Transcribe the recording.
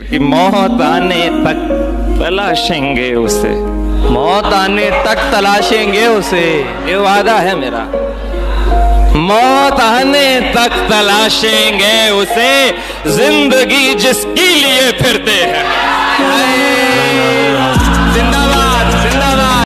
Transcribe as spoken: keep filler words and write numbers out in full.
कि मौत आने तक तलाशेंगे उसे, मौत आने तक तलाशेंगे उसे, ये वादा है मेरा। मौत आने तक तलाशेंगे उसे, जिंदगी जिसके लिए फिरते हैं।